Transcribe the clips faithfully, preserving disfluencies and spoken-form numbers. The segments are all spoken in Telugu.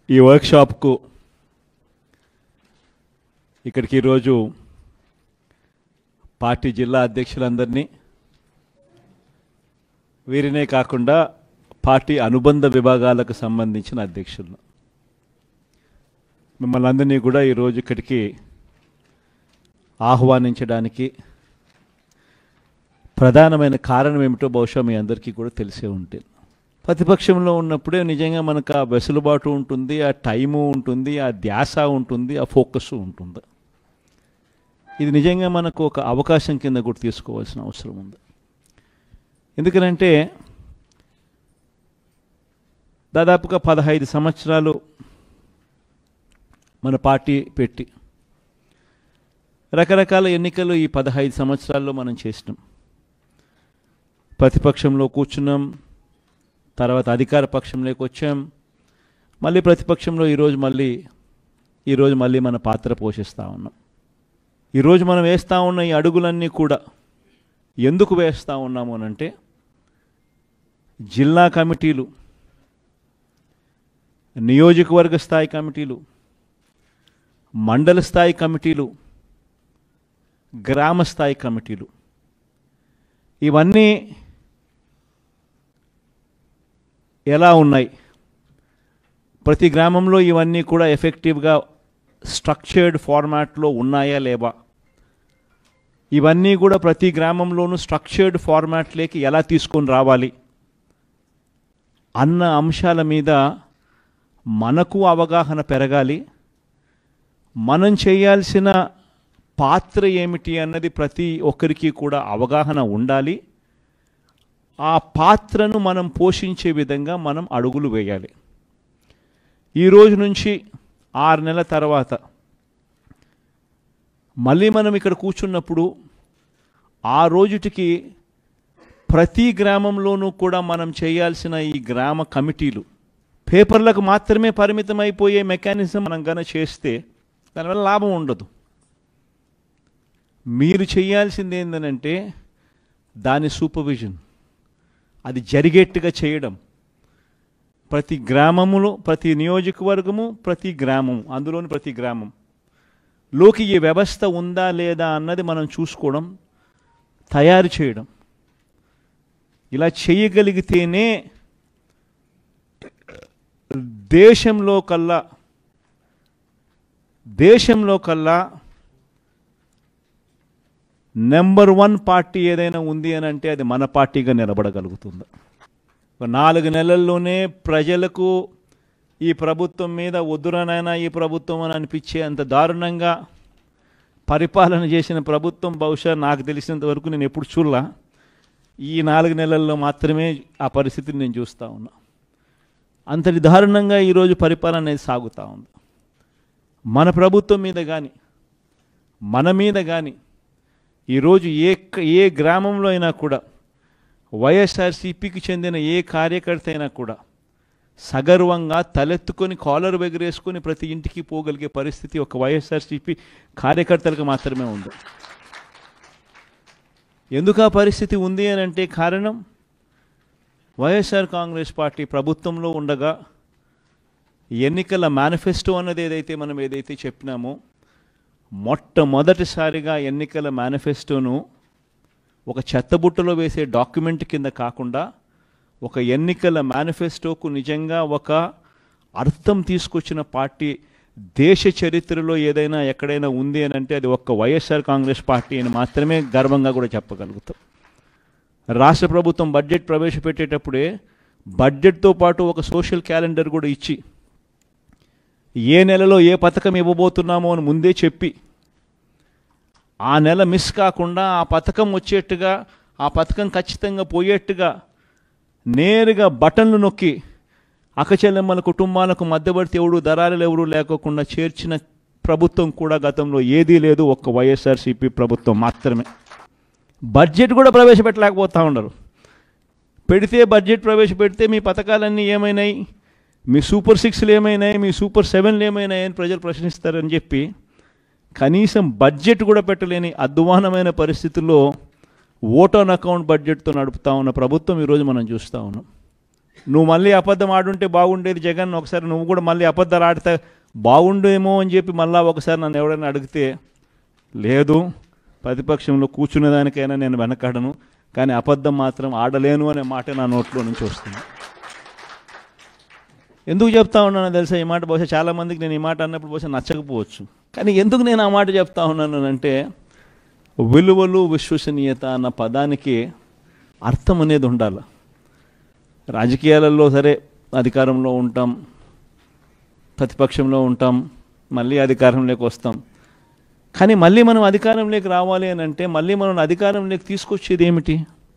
ఈ వర్క్షాప్కు ఇక్కడికి ఈరోజు పార్టీ జిల్లా అధ్యక్షులందరినీ, వీరినే కాకుండా పార్టీ అనుబంధ విభాగాలకు సంబంధించిన అధ్యక్షులను, మిమ్మల్ని అందరినీ కూడా ఈరోజు ఇక్కడికి ఆహ్వానించడానికి ప్రధానమైన కారణం ఏమిటో బహుశా మీ అందరికీ కూడా తెలిసే ఉంటుంది. ప్రతిపక్షంలో ఉన్నప్పుడే నిజంగా మనకు ఆ వెసులుబాటు ఉంటుంది, ఆ టైము ఉంటుంది, ఆ ధ్యాస ఉంటుంది, ఆ ఫోకస్ ఉంటుంది. ఇది నిజంగా మనకు ఒక అవకాశం కింద కూడా తీసుకోవాల్సిన అవసరం ఉంది. ఎందుకంటే దాదాపుగా పదహైదు సంవత్సరాలు మన పార్టీ పెట్టి రకరకాల ఎన్నికలు ఈ పదహైదు సంవత్సరాల్లో మనం చేసినాం. ప్రతిపక్షంలో కూర్చున్నాం, తర్వాత అధికార పక్షంలోకి వచ్చాం, మళ్ళీ ప్రతిపక్షంలో ఈరోజు మళ్ళీ ఈరోజు మళ్ళీ మన పాత్ర పోషిస్తూ ఉన్నాం. ఈరోజు మనం వేస్తూ ఉన్న ఈ అడుగులన్నీ కూడా ఎందుకు వేస్తూ ఉన్నాము అనంటే, జిల్లా కమిటీలు, నియోజకవర్గ స్థాయి కమిటీలు, మండల స్థాయి కమిటీలు, గ్రామ స్థాయి కమిటీలు, ఇవన్నీ ఎలా ఉన్నాయి, ప్రతి గ్రామంలో ఇవన్నీ కూడా ఎఫెక్టివ్గా స్ట్రక్చర్డ్ ఫార్మాట్లో ఉన్నాయా లేవా, ఇవన్నీ కూడా ప్రతి గ్రామంలోనూ స్ట్రక్చర్డ్ ఫార్మాట్లోకి ఎలా తీసుకొని రావాలి అన్న అంశాల మీద మనకు అవగాహన పెరగాలి. మనం చేయాల్సిన పాత్ర ఏమిటి అన్నది ప్రతి ఒక్కరికి కూడా అవగాహన ఉండాలి. ఆ పాత్రను మనం పోషించే విధంగా మనం అడుగులు వేయాలి. ఈరోజు నుంచి ఆరు నెలల తర్వాత మళ్ళీ మనం ఇక్కడ కూర్చున్నప్పుడు ఆ రోజుటికి ప్రతి గ్రామంలోనూ కూడా మనం చేయాల్సిన ఈ గ్రామ కమిటీలు పేపర్లకు మాత్రమే పరిమితం అయిపోయే మెకానిజం మనం గన చేస్తే దానివల్ల లాభం ఉండదు. మీరు చేయాల్సింది ఏంటంటే దాని సూపర్విజన్, అది జరిగేట్టుగా చేయడం. ప్రతి గ్రామములో, ప్రతి నియోజకవర్గము, ప్రతి గ్రామం, అందులోని ప్రతి గ్రామం లోకి ఈ వ్యవస్థ ఉందా లేదా అన్నది మనం చూసుకోవడం, తయారు చేయడం. ఇలా చేయగలిగితేనే దేశంలో కల్లా దేశంలో కల్లా నెంబర్ వన్ పార్టీ ఏదైనా ఉంది అని అంటే అది మన పార్టీగా నిలబడగలుగుతుంది. నాలుగు నెలల్లోనే ప్రజలకు ఈ ప్రభుత్వం మీద వద్దురనైనా ఈ ప్రభుత్వం అని అనిపించే అంత దారుణంగా పరిపాలన చేసిన ప్రభుత్వం బహుశా నాకు తెలిసినంత వరకు నేను ఎప్పుడు చూడలా. ఈ నాలుగు నెలల్లో మాత్రమే ఆ పరిస్థితిని నేను చూస్తూ ఉన్నా. అంతటి దారుణంగా ఈరోజు పరిపాలన అనేది సాగుతూ ఉంది. మన ప్రభుత్వం మీద కానీ మన మీద కానీ ఈరోజు ఏ ఏ గ్రామంలో అయినా కూడా వైఎస్ఆర్సీపీకి చెందిన ఏ కార్యకర్త అయినా కూడా సగర్వంగా తలెత్తుకొని కాలర్ ఎగరేసుకొని ప్రతి ఇంటికి పోగలిగే పరిస్థితి ఒక వైఎస్ఆర్సీపీ కార్యకర్తలకు మాత్రమే ఉంది. ఎందుకు ఆ పరిస్థితి ఉంది అని అంటే కారణం, వైఎస్ఆర్ కాంగ్రెస్ పార్టీ ప్రభుత్వంలో ఉండగా ఎన్నికల మేనిఫెస్టో అన్నది ఏదైతే మనం ఏదైతే చెప్పినామో, మొట్టమొదటిసారిగా ఎన్నికల మేనిఫెస్టోను ఒక చెత్తబుట్టలో వేసే డాక్యుమెంట్ కింద కాకుండా ఒక ఎన్నికల మేనిఫెస్టోకు నిజంగా ఒక అర్థం తీసుకొచ్చిన పార్టీ దేశ చరిత్రలో ఏదైనా ఎక్కడైనా ఉంది అని అంటే అది ఒక్క వైఎస్ఆర్ కాంగ్రెస్ పార్టీ అని మాత్రమే గర్వంగా కూడా చెప్పగలుగుతాం. రాష్ట్ర ప్రభుత్వం బడ్జెట్ ప్రవేశపెట్టేటప్పుడే బడ్జెట్తో పాటు ఒక సోషల్ క్యాలెండర్ కూడా ఇచ్చి ఏ నెలలో ఏ పథకం ఇవ్వబోతున్నామో అని ముందే చెప్పి ఆ నెల మిస్ కాకుండా ఆ పథకం వచ్చేట్టుగా, ఆ పథకం ఖచ్చితంగా పోయేట్టుగా నేరుగా బటన్లు నొక్కి అక్కచెల్లెమ్మల కుటుంబాలకు మధ్యవర్తి ఎవరు, దళారులు ఎవరు లేకోకుండా చేర్చిన ప్రభుత్వం కూడా గతంలో ఏదీ లేదు, ఒక్క వైఎస్ఆర్సీపీ ప్రభుత్వం మాత్రమే. బడ్జెట్ కూడా ప్రవేశపెట్టలేకపోతూ ఉండరు. పెడితే బడ్జెట్ ప్రవేశపెడితే మీ పథకాలన్నీ ఏమైనాయి, మీ సూపర్ సిక్స్లు ఏమైనాయి, మీ సూపర్ సెవెన్లు ఏమైనాయి అని ప్రజలు ప్రశ్నిస్తారని చెప్పి కనీసం బడ్జెట్ కూడా పెట్టలేని అధ్వానమైన పరిస్థితుల్లో ఓట్ ఆన్ అకౌంట్ బడ్జెట్తో నడుపుతా ఉన్న ప్రభుత్వం ఈరోజు మనం చూస్తూ ఉన్నాం. నువ్వు మళ్ళీ అబద్ధం ఆడుంటే బాగుండేది జగన్, ఒకసారి నువ్వు కూడా మళ్ళీ అబద్ధాలు ఆడితే బాగుండేమో అని చెప్పి మళ్ళీ ఒకసారి నన్ను ఎవరైనా అడిగితే, లేదు ప్రతిపక్షంలో కూర్చునేదానికైనా నేను వెనకాడను, కానీ అబద్ధం మాత్రం ఆడలేను అనే మాట నా నోట్లో నుంచి వస్తుంది. ఎందుకు చెప్తా ఉన్నానో తెలుసా ఈ మాట? బహుశా చాలామందికి నేను ఈ మాట అన్నప్పుడు బహుశా నచ్చకపోవచ్చు, కానీ ఎందుకు నేను ఆ మాట చెప్తా ఉన్నాను అంటే, విలువలు విశ్వసనీయత అన్న పదానికి అర్థం అనేది ఉండాలి. రాజకీయాలలో సరే అధికారంలో ఉంటాం, ప్రతిపక్షంలో ఉంటాం, మళ్ళీ అధికారంలోకి వస్తాం. కానీ మళ్ళీ మనం అధికారంలోకి రావాలి అని అంటే మళ్ళీ మనం అధికారంలోకి తీసుకొచ్చేది ఏమిటి?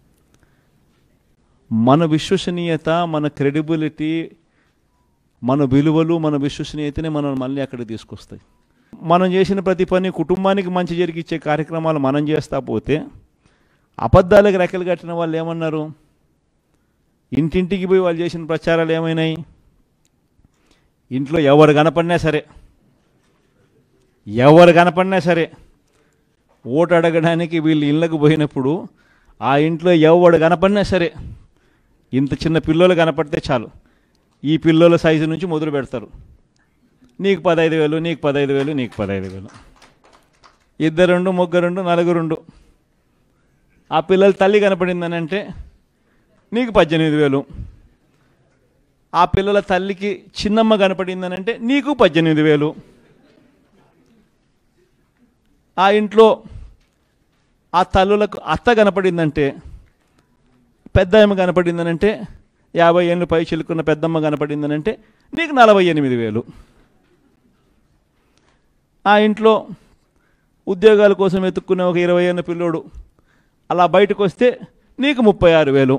మన విశ్వసనీయత, మన క్రెడిబిలిటీ, మన విలువలు, మన విశ్వసనీయతనే మనం మళ్ళీ అక్కడికి తీసుకొస్తాయి. మనం చేసిన ప్రతి పని కుటుంబానికి మంచి జరిగిచ్చే కార్యక్రమాలు మనం చేస్తా పోతే, అబద్ధాలకు రెక్కలు కట్టిన వాళ్ళు ఏమన్నారు? ఇంటింటికి పోయి వాళ్ళు చేసిన ప్రచారాలు ఏమైనాయి? ఇంట్లో ఎవరు కనపడినా సరే ఎవరు కనపడినా సరే ఓటు అడగడానికి వీళ్ళు ఇళ్ళకు పోయినప్పుడు ఆ ఇంట్లో ఎవడు కనపడినా సరే, ఇంత చిన్న పిల్లలు కనపడితే చాలు, ఈ పిల్లల సైజు నుంచి మొదలు పెడతారు. నీకు పదహైదు వేలు, నీకు పదహైదు వేలు, నీకు పదహైదు వేలు, ఇద్దరుండు, ముగ్గురుండు, నలుగురుండు. ఆ పిల్లల తల్లి కనపడిందని అంటే నీకు పద్దెనిమిది వేలు. ఆ పిల్లల తల్లికి చిన్నమ్మ కనపడిందని అంటే నీకు పద్దెనిమిది వేలు. ఆ ఇంట్లో ఆ తల్లులకు అత్త కనపడిందంటే, పెద్దమ్మ కనపడిందనంటే, యాభై ఏళ్ళు పై చిలుకున్న పెద్దమ్మ కనపడిందనంటే నీకు నలభై ఎనిమిది వేలు. ఆ ఇంట్లో ఉద్యోగాల కోసం వెతుక్కునే ఒక ఇరవై ఏళ్ళ పిల్లోడు అలా బయటకు వస్తే నీకు ముప్పై ఆరు వేలు.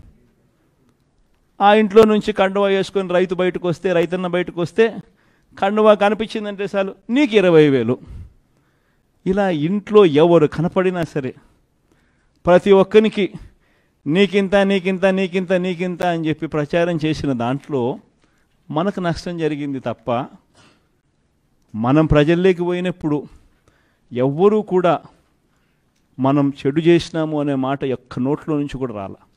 ఆ ఇంట్లో నుంచి కండువా వేసుకొని రైతు బయటకు వస్తే, రైతన్న బయటకు వస్తే కండువా కనిపించిందంటే చాలు నీకు ఇరవై వేలు. ఇలా ఇంట్లో ఎవరు కనపడినా సరే ప్రతి ఒక్కరికి నీకింత నీకింత నీకింత నీకింత అని చెప్పి ప్రచారం చేసిన దాంట్లో మనకు నష్టం జరిగింది తప్ప, మనం ప్రజల్లోకి పోయినప్పుడు ఎవ్వరూ కూడా మనం చెడు చేసినాము అనే మాట ఒక్క నోట్లో నుంచి కూడా రాల.